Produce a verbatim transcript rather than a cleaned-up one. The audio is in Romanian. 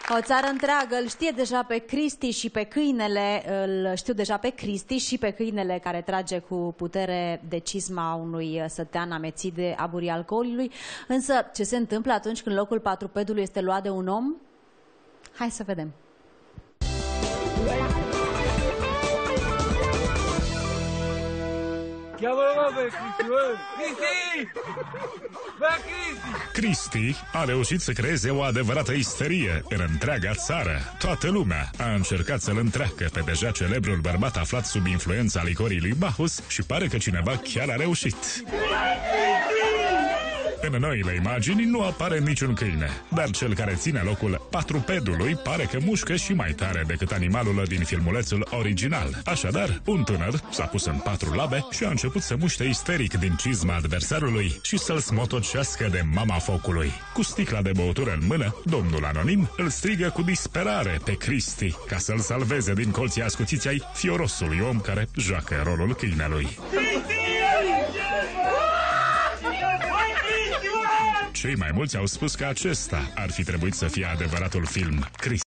O țară întreagă îl știe deja pe Cristi și pe câinele, îl știu deja pe Cristi și pe câinele care trage cu putere de cizma unui sătean amețit de aburii alcoolului. Însă, ce se întâmplă atunci când locul patrupedului este luat de un om? Hai să vedem. Cristi a reușit să creeze o adevărată isterie în întreaga țară. Toată lumea a încercat să-l întreacă pe deja celebrul bărbat aflat sub influența licorii lui Bacchus și pare că cineva chiar a reușit. În noile imagini nu apare niciun câine, dar cel care ține locul patrupedului pare că mușcă și mai tare decât animalul din filmulețul original. Așadar, un tânăr s-a pus în patru labe și a început să muște isteric din cizma adversarului și să-l smotocească de mama focului. Cu sticla de băutură în mână, domnul anonim îl strigă cu disperare pe Cristi ca să-l salveze din colții ascuțiți ai fiorosului om care joacă rolul câinelui. Cei mai mulți au spus că acesta ar fi trebuit să fie adevăratul film Cristi.